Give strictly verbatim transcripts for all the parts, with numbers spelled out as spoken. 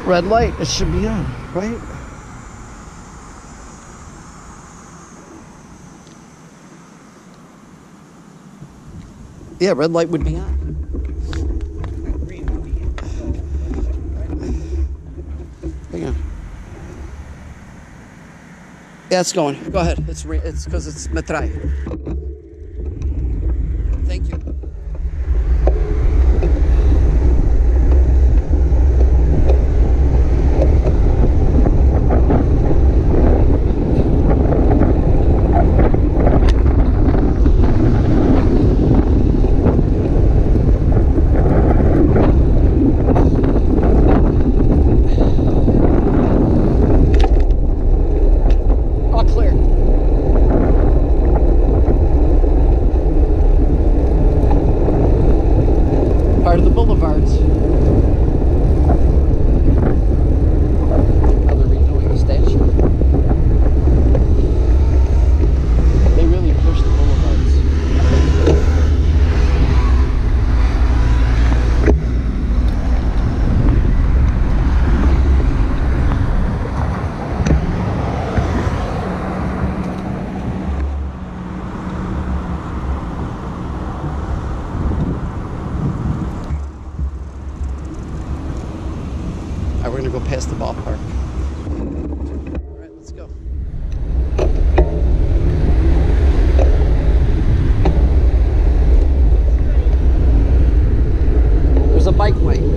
Red light, it should be on, right? Yeah, red light would be on. Hang on. Yeah, it's going. Go ahead. It's re it's because it's metrai. Thank you. Part of the boulevards. Now they're redoing the statue. They really push the boulevards. All right, we're gonna go past the ballpark. All right, let's go. There's a bike lane.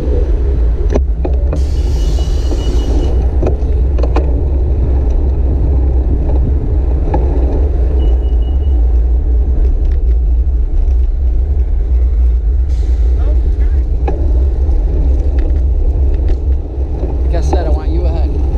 Like I said, I want you ahead.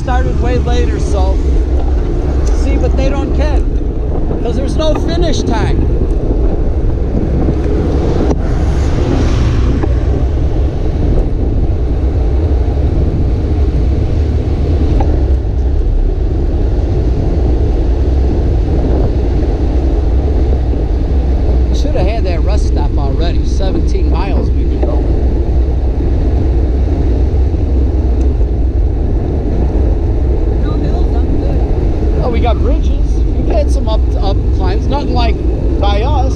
started way later, so see, but they don't care because there's no finish time. Should have had that rest stop already. seventeen miles we've been going. Oh, we got bridges. We've had some up up climbs. Nothing like by us.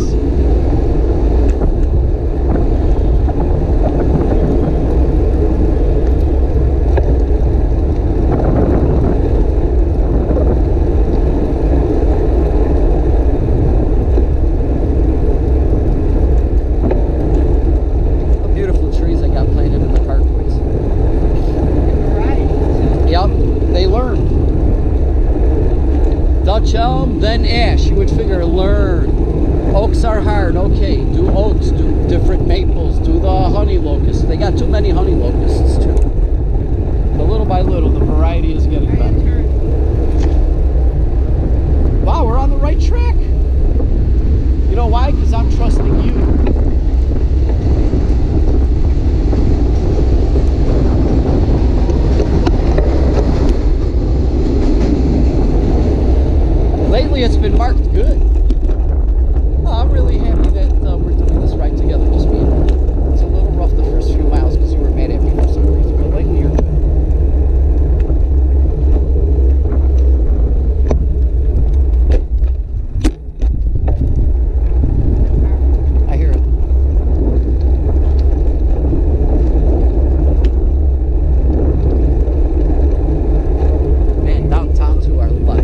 The beautiful trees they got planted in the parkways. Right. Yep, they learned. Dutch elm, then ash. You would figure learn. Oaks are hard. Okay, do oaks, do different maples, do the honey locusts. They got too many honey locusts too. But little by little, the variety is getting better. Wow, we're on the right track. You know why? Because I'm trusting you. Lately, it's been marked good. Oh, I'm really happy that uh, we're doing this right together, just me and you. It's a little rough the first few miles because you were mad at me for some reason, but lately you're good. I hear it. Man, downtown to our left.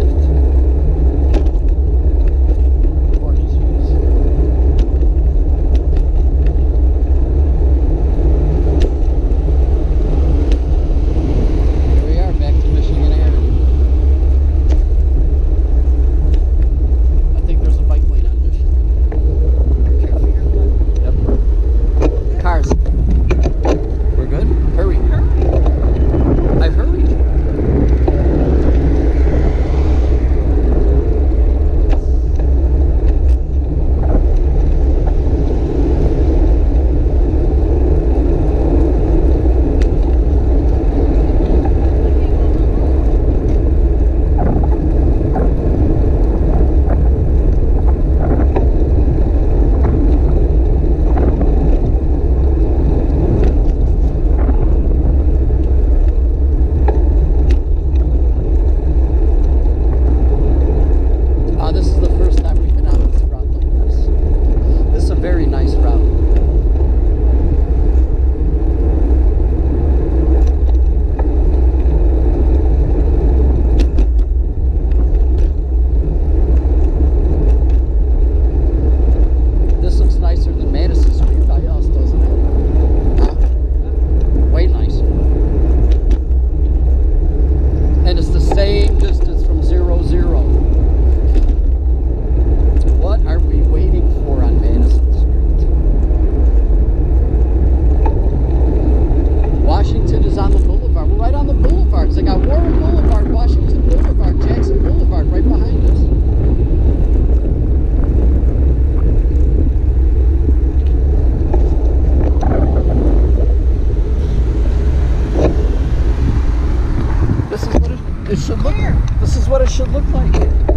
Should look like.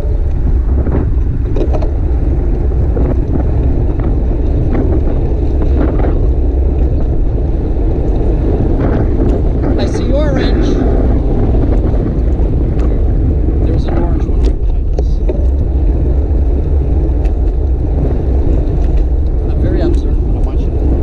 I see orange. There's an orange one right behind us. I'm very observant. I want you to know.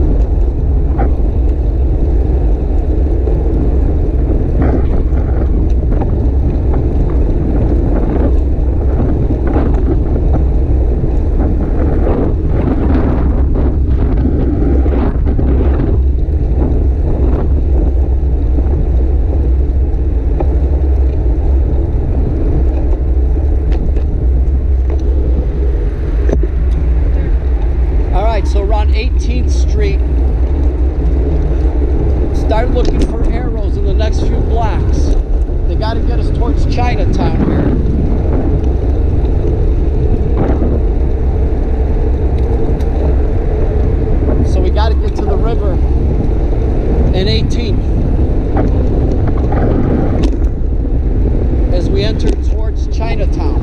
Chinatown.